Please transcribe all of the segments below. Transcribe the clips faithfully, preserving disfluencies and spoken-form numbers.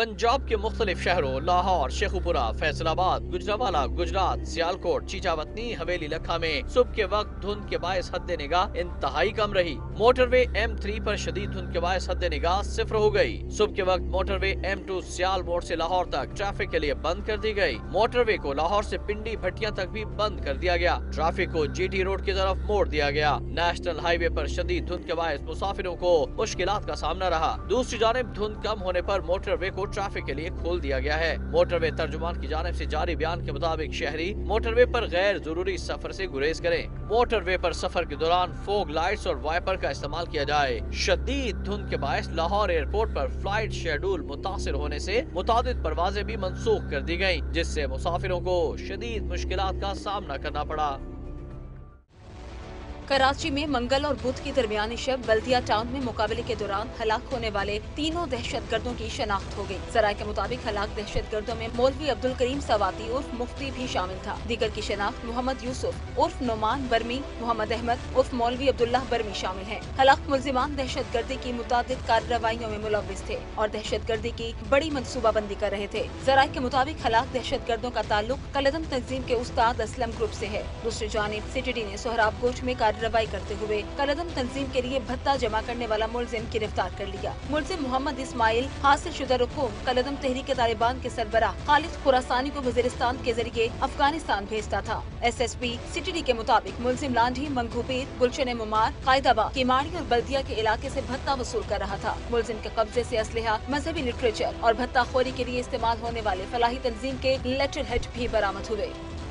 पंजाब के मुख्तलिफ शहरों लाहौर, शेखुपुरा, फैसलाबाद, गुजरावाला, गुजरात, सियालकोट, चीचावतनी, हवेली लखा में सुबह के वक्त धुंध के बायस हद निगाह इंतहाई कम रही। मोटरवे एम थ्री पर शदीद धुंध के बायस हद निगाह सिफर हो गई। सुबह के वक्त मोटरवे एम टू सियाल मोड़ से लाहौर तक ट्रैफिक के लिए बंद कर दी गई। मोटरवे को लाहौर से पिंडी भट्टियां तक भी बंद कर दिया गया। ट्रैफिक को जीटी रोड की तरफ मोड़ दिया गया। नेशनल हाईवे पर शदीद धुंध के बायस मुसाफिरों को मुश्किलात का सामना रहा। दूसरी जानिब धुंध कम होने पर मोटरवे को ट्रैफिक के लिए खोल दिया गया है। मोटरवे तर्जुमान की जानिब से जारी बयान के मुताबिक शहरी मोटरवे पर गैर जरूरी सफर से गुरेज करें। मोटरवे पर सफर के दौरान फोग लाइट्स और वाइपर का इस्तेमाल किया जाए। शदीद धुंध के बायस लाहौर एयरपोर्ट पर फ्लाइट शेड्यूल मुतासिर होने से मुतादिद परवाजें भी मनसूख कर दी गयी, जिससे मुसाफिरों को शदीद मुश्किलात का सामना करना पड़ा। कराची में मंगल और बुध की दरमियानी शब बल्दिया टाउन में मुकाबले के दौरान हलाक होने वाले तीनों दहशत गर्दों की शनाख्त हो गई। जराये के मुताबिक हलाक दहशत गर्दों में मौलवी अब्दुल करीम सवाती उर्फ मुफ्ती भी शामिल था। दीगर की शनाख्त मोहम्मद यूसुफ उर्फ नोमान बर्मी, मोहम्मद अहमद उर्फ मौलवी अब्दुल्लाह बर्मी शामिल हैं। हलाक मुलजिमान दहशत गर्दी की मुतादिद कार्रवाइयों में मुलव्विस थे और दहशत गर्दी की बड़ी मनसूबाबंदी कर रहे थे। जराये के मुताबिक हलाक दहशत गर्दों का ताल्लुक कलदम तंजीम के उस्ताद असलम ग्रुप से है। दूसरी जानिब सिटी ने सोहराब गोश में कार्रवाई करते हुए कलदम तंजीम के लिए भत्ता जमा करने वाला मुलजिम गिरफ्तार कर लिया। मुलजिम मोहम्मद इस्माइल हासिल शुदा रकूम कलदम तहरीक तालिबान के सरबराह खालिद खुरासानी को वजीरिस्तान के जरिए अफगानिस्तान भेजता था। S S P city D के मुताबिक मुलजिम लांढी, मंगूपीर, गुलशन मुमार, कायदाबाद, किमाड़ी और बल्दिया के इलाके से भत्ता वसूल कर रहा था। मुलजिम के कब्जे से असलहा, मजहबी लिटरेचर और भत्ता खोरी के लिए इस्तेमाल होने वाले फलाही तंजीम के लेटर हेड भी बरामद हुए।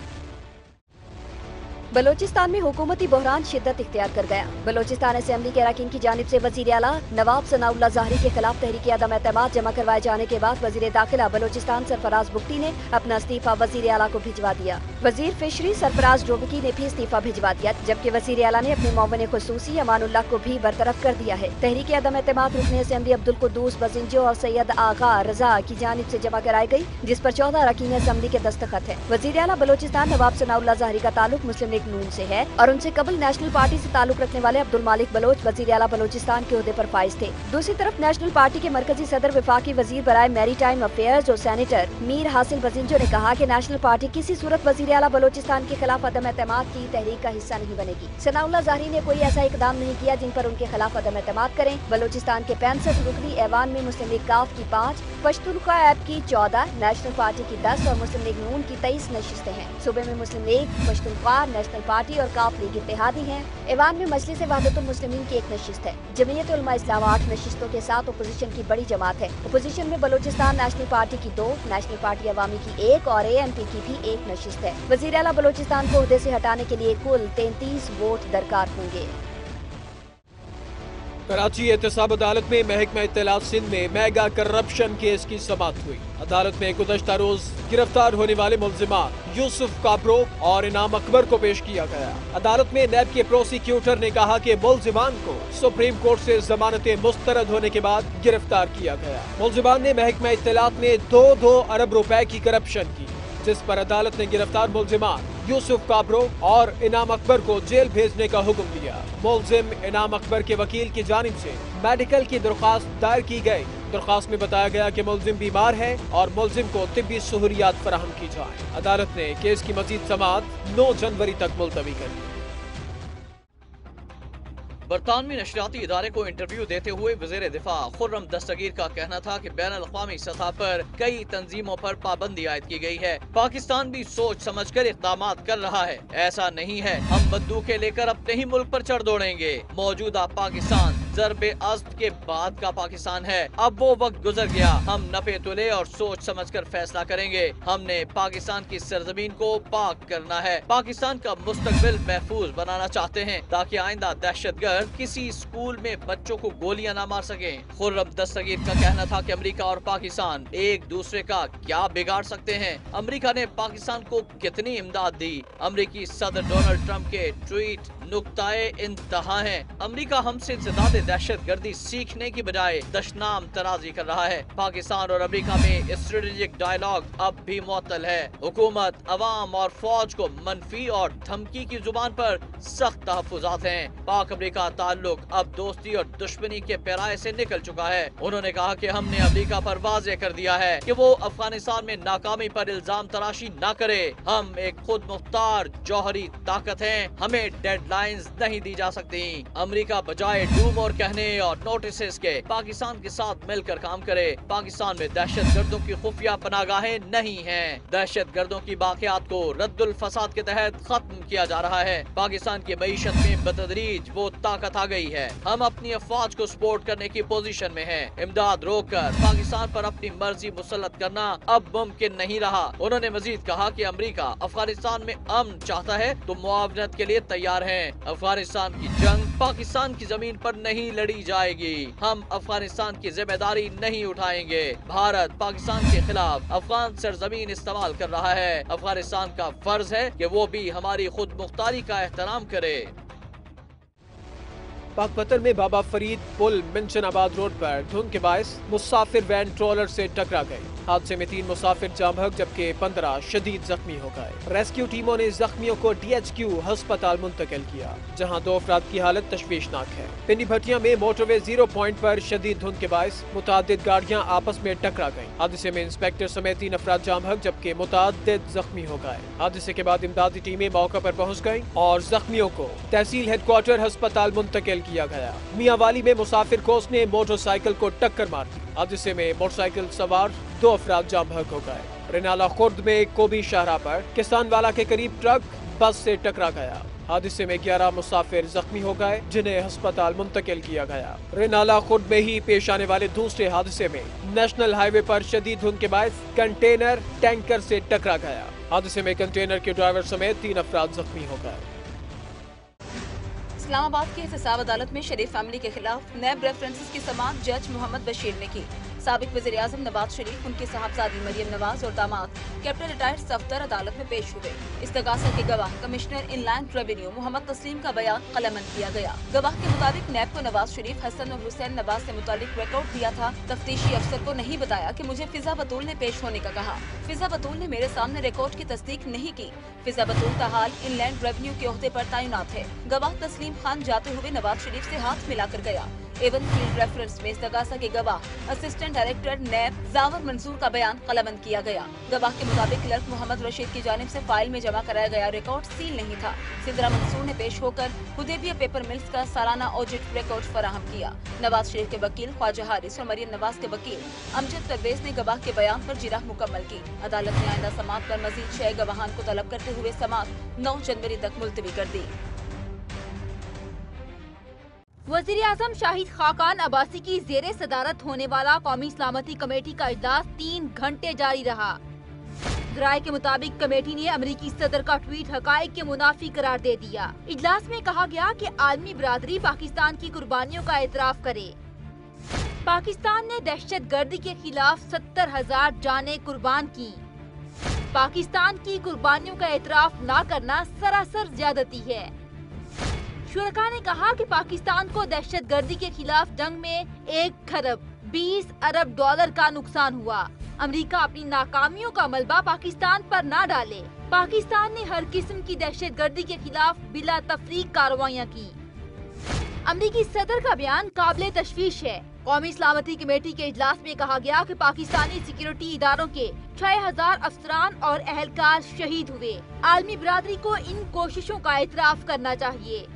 बलोचिस्तान में हुकूमती बहरान शिद्दत इख्तियार कर गया। बलोचिस्तान असेंबली के अरकान की जानिब से वजीर आला नवाब सनाउल्लाह ज़ाहरी के खिलाफ तहरीक अदम एतमाद जमा करवाए जाने के बाद वजीर दाखिला बलोचिस्तान सरफराज बुगटी ने अपना इस्तीफा वजीर आला को भिजवा दिया। वजीर फिशरी सरफराज डोबकी ने भी इस्तीफा भिजवा दिया, जबकि वजीर आला ने अपने मुआविन खुसूसी अमानुल्लाह को भी बरतरफ कर दिया है। तहरीक अदम एतमाद रुकन असेंबली अब्दुल कुद्दूस बजिंजो और सैयद आगा रजा की जानिब से जमा कराई गई, जिस पर चौदह अरकान असेंबली के दस्तखत है। वजीर आला बलोचिस्तान नवाब सनाउल्लाह ज़ाहरी का ताल्लुक मुस्लिम लीग नून से है और उनसे कबल नेशनल पार्टी से ताल्लुक रखने वाले अब्दुल मालिक बलोच वजीर आला बलोचिस्तान के ओहदे पर फाइज थे। दूसरी तरफ नेशनल पार्टी के मरकजी सदर वफाकी वजीर बराए मैरी टाइम अफेयर्स और सेनेटर मीर हासिल बजिंजो ने कहा कि नेशनल पार्टी किसी सूरत वजीर आला बलोचिस्तान के खिलाफ अदम एतमाद की तहरीक का हिस्सा नहीं बनेगी। सनाउल्लाह ज़ाहरी ने कोई ऐसा इकदाम नहीं किया जिन पर उनके खिलाफ अदम एतमाद करें। बलोचिस्तान के पैंसठ रुकनी ऐवान में मुस्लिम लीग काफ की पाँच, पश्तूनख्वा ऐप की चौदह, नेशनल पार्टी की दस और मुस्लिम लीग नून की तेईस नशिस्तें हैं। सूबे में Muslim League, Pashtunkhwa, National Party और काफ लीग इत्तेहादी हैं। ऐवान में मजलिस वहदतुल मुस्लिमीन की एक नशिस्त है। जमीयत उलमा इस्लाम आठ नशिस्तों के साथ अपोजिशन की बड़ी जमात है। अपोजिशन में बलोचिस्तान नेशनल पार्टी की दो, नेशनल पार्टी अवामी की एक और ए एन पी की भी एक नशिस्त है। वजीर आला बलोचिस्तान को ओहदे से हटाने के लिए कुल तैंतीस वोट दरकार होंगे। कराची एहतसाब अदालत में महकमा इत्तलात सिंध में मेगा करप्शन केस की समाअत हुई। अदालत में गुज़श्ता रोज गिरफ्तार होने वाले मुलजिमान यूसुफ काबरो और इनाम अकबर को पेश किया गया। अदालत में नैब के प्रोसिक्यूटर ने कहा कि मुलजिमान को सुप्रीम कोर्ट से जमानतें मुस्तरद होने के बाद गिरफ्तार किया गया। मुलजिमान ने महकमा इत्तलात में दो दो अरब रुपए की करप्शन की, जिस पर अदालत ने गिरफ्तार मुलजिमान यूसुफ काबरो और इनाम अकबर को जेल भेजने का हुक्म दिया। मुलजिम इनाम अकबर के वकील की जानिब से मेडिकल की दरख्वास्त दायर की गई। दरख्वास्त में बताया गया कि मुलजिम बीमार है और मुलजिम को तिब्बी सहूलियात फराहम की जाए। अदालत ने केस की मजीद समाअत नौ जनवरी तक मुलतवी कर दी। बरतानवी नशरियाती इदारे को इंटरव्यू देते हुए वज़ीर दिफा खुर्रम दस्तगीर का कहना था कि बैनुल अक़वामी सतह पर कई तंजीमों पर पाबंदी आयद की गई है। पाकिस्तान भी सोच समझ कर इक़दाम कर रहा है। ऐसा नहीं है हम बंदूकें लेकर अपने ही मुल्क पर चढ़ दौड़ेंगे। मौजूदा पाकिस्तान ज़रबे अज़्द के बाद का पाकिस्तान है। अब वो वक्त गुजर गया। हम नपे तुले और सोच समझ कर फैसला करेंगे। हमने पाकिस्तान की सरजमीन को पाक करना है। पाकिस्तान का मुस्तकबिल महफूज बनाना चाहते हैं ताकि आइंदा दहशतगर्द किसी स्कूल में बच्चों को गोलियां ना मार सकें। खुर्रम दस्तगीर का कहना था कि अमेरिका और पाकिस्तान एक दूसरे का क्या बिगाड़ सकते हैं। अमेरिका ने पाकिस्तान को कितनी इमदाद दी। अमेरिकी सदर डोनाल्ड ट्रंप के ट्वीट नुक्ताए इंतहा है। अमेरिका हमसे इंसदाद दहशत गर्दी सीखने की बजाय दशनाम तराजी कर रहा है। पाकिस्तान और अमेरिका में स्ट्रेटेजिक डायलॉग अब भी मुअत्तल है। हुकूमत, अवाम और फौज को मनफी और धमकी की जुबान पर सख्त तहफ़्फ़ुज़ात हैं। पाक अमेरिका ताल्लुक अब दोस्ती और दुश्मनी के पैराए से निकल चुका है। उन्होंने कहा कि हमने अमेरिका पर वाज़ेह कर दिया है कि वो अफगानिस्तान में नाकामी पर इल्जाम तराशी न करे। हम एक खुद मुख्तार जौहरी ताकत हैं, हमें डेडलाइंस नहीं दी जा सकती। अमेरिका बजाय डू मोर कहने और नोटिस के पाकिस्तान के साथ मिलकर काम करे। पाकिस्तान में दहशत गर्दों की खुफिया पनागाहें नहीं हैं। दहशत गर्दों की बाक़ियात को रद्दुल फसाद के तहत खत्म किया जा रहा है। पाकिस्तान की मईशत में बतदरीज वो ताकत आ गई है। हम अपनी अफवाज को सपोर्ट करने की पोजीशन में हैं। इमदाद रोककर पाकिस्तान पर अपनी मर्जी मुसल्लत करना अब मुमकिन नहीं रहा। उन्होंने मजीद कहा कि अमेरिका अफगानिस्तान में अमन चाहता है तो मुआवनत के लिए तैयार हैं। अफगानिस्तान की जंग पाकिस्तान की जमीन पर नहीं लड़ी जाएगी। हम अफगानिस्तान की जिम्मेदारी नहीं उठाएंगे। भारत पाकिस्तान के खिलाफ अफगान सरजमीन इस्तेमाल कर रहा है। अफगानिस्तान का फर्ज है कि वो भी हमारी खुद मुख्तारी का एहतराम करे। पाकपतन में बाबा फरीद पुल मिंशनाबाद रोड पर धुंध के बायस मुसाफिर वैन ट्रॉलर से टकरा गई। हादसे में तीन मुसाफिर जाम बहक जबकि पंद्रह शदीद जख्मी हो गए। रेस्क्यू टीमों ने जख्मियों को डी एच क्यू अस्पताल मुंतकिल किया, जहां दो अफराद की हालत तशवीशनाक है। पिंडी भटिया में मोटरवे जीरो पॉइंट पर शदीद धुंध के बायस मुतादिद गाड़ियां आपस में टकरा गईं। हादसे में इंस्पेक्टर समेत तीन अफराद जाम बहक जबकि मुतादिद जख्मी हो गए। हादसे के बाद इमदादी टीमें मौके पर पहुँच गयी और जख्मियों को तहसील हेडक्वार्टर अस्पताल मुंतकिल किया गया। मियांवाली में मुसाफिर कोच ने मोटरसाइकिल को टक्कर मार दी। हादसे में मोटरसाइकिल सवार दो अफराद जाम बहक हो गए। रेनाला खुर्द में कोबी शाहरा पर किसानवाला के करीब ट्रक बस से टकरा गया। हादसे में ग्यारह मुसाफिर जख्मी हो गए, जिन्हें अस्पताल मुंतकिल किया गया। रेनाला खुर्द में ही पेश आने वाले दूसरे हादसे में नेशनल हाईवे पर शदीद धुंध के बायस कंटेनर टैंकर से टकरा गया। हादसे में कंटेनर के ड्राइवर समेत तीन अफराद जख्मी हो गए। इस्लामाबाद की एहतसाब अदालत में शरीफ फैमिली के खिलाफ नैब रेफरेंसेस की समाअत जज मोहम्मद बशीर ने की। साबिक वज़ीर आज़म नवाज शरीफ, उनकी साहबजादी मरियम नवाज और दामाद कैप्टन रिटायर्ड सफदर अदालत में पेश हुए। इस्तगासा के गवाह कमिश्नर इनलैंड रेवेन्यू मोहम्मद तस्लीम का बयान कलमन किया गया। गवाह के मुताबिक नैब को नवाज शरीफ, हसन और हुसैन नवाज से मुतालिक रिकॉर्ड दिया था। तफ्तीशी अफसर को नहीं बताया कि मुझे फिजा बतूल ने पेश होने का कहा। फिजा बतूल ने मेरे सामने रिकॉर्ड की तस्दीक नहीं की। फिजा बतूल ताहाल इनलैंड रेवेन्यू के ओहदे पर तैनात है। गवाह तस्लीम खान जाते हुए नवाज शरीफ से हाथ मिलाकर गया। एवन फील्ड रेफरेंस में इस्तगासा के गवाह assistant director NAB Zawar Mansoor का बयान कलमन किया गया। गवाह के मुताबिक क्लर्क मोहम्मद रशीद की जानिब से फाइल में जमा कराया गया रिकॉर्ड सील नहीं था। सिद्रा मंसूर ने पेश होकर हुदैबिया पेपर मिल्स का सालाना ऑडिट रिकॉर्ड फराहम किया। नवाज शरीफ के वकील ख्वाजा हारिस और मरियम नवाज के वकील अमजद परवेज ने गवाह के बयान पर जिरह मुकम्मल की। अदालत ने आइंदा समाअत पर मजीद छह गवाहान को तलब करते हुए समाअत नौ जनवरी तक मुलतवी कर दी। वज़ीर आज़म शाहिद खाकान अब्बासी की ज़ेरे सदारत होने वाला कौमी सलामती कमेटी का इजलास तीन घंटे जारी रहा। ज़राए के मुताबिक कमेटी ने अमरीकी सदर का ट्वीट हक़ाइक़ के मुनाफी करार दे दिया। इजलास में कहा गया कि आलमी बरादरी पाकिस्तान की कुर्बानियों का एतराफ़ करे। पाकिस्तान ने दहशत गर्दी के खिलाफ सत्तर हजार जानें कुर्बान की। पाकिस्तान की कुर्बानियों का एतराफ़ न करना सरासर ज़्यादती है। शुरका ने कहा कि पाकिस्तान को दहशत गर्दी के खिलाफ जंग में एक खरब बीस अरब डॉलर का नुकसान हुआ। अमेरिका अपनी नाकामियों का मलबा पाकिस्तान पर न डाले। पाकिस्तान ने हर किस्म की दहशत गर्दी के खिलाफ बिला तफरीक कार्रवाइयाँ की। अमेरिकी सदर का बयान काबिल तशवीश है। कौमी सलामती कमेटी के इजलास में कहा गया कि पाकिस्तानी सिक्योरिटी इदारों के छह हजार अफसरान और अहलकार शहीद हुए। आलमी बरादरी को इन कोशिशों का एतराफ़ करना चाहिए।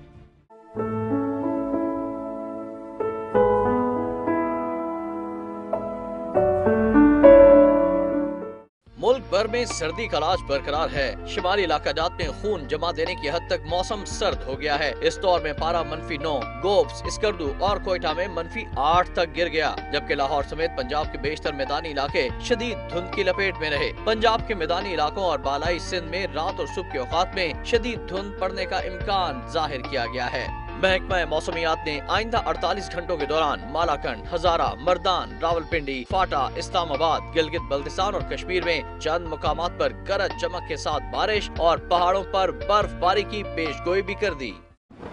मुल्क भर में सर्दी का राज बरकरार है। शिमाली इलाकाजात में खून जमा देने की हद तक मौसम सर्द हो गया है। इस दौर में पारा मनफी नौ, गोब्स, स्कर्दू और कोयटा में मनफी आठ तक गिर गया, जबकि लाहौर समेत पंजाब के बेशतर मैदानी इलाके शदीद धुंध की लपेट में रहे। पंजाब के मैदानी इलाकों और बालाई सिंध में रात और सुबह के औकात में शदीद धुंध पड़ने का इम्कान जाहिर किया गया है। महकमा मौसमियात ने आइंदा अड़तालीस घंटों के दौरान मालाकंड, हजारा, मर्दान, रावलपिंडी, फाटा, इस्लामाबाद, गिलगित बल्तिस्तान और कश्मीर में चंद मुकामात पर गरज चमक के साथ बारिश और पहाड़ों पर बर्फबारी की पेशगोई भी कर दी।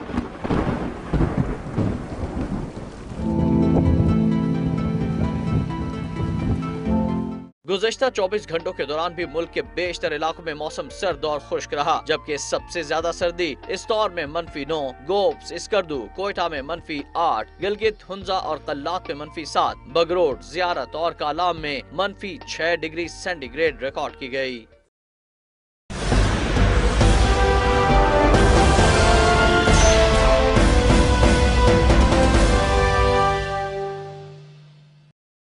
गुज़श्ता चौबीस घंटों के दौरान भी मुल्क के बेशतर इलाकों में मौसम सर्द और खुश्क रहा, जबकि सबसे ज्यादा सर्दी इस्तौर में मनफी नौ, गोब्स, इस्कर्दू, कोयटा में मनफी आठ, गिलगित, हुंजा और कल्लात में मनफी सात, बगरोड, जियारत और कालाम में मनफी छह डिग्री सेंटीग्रेड रिकॉर्ड की गई।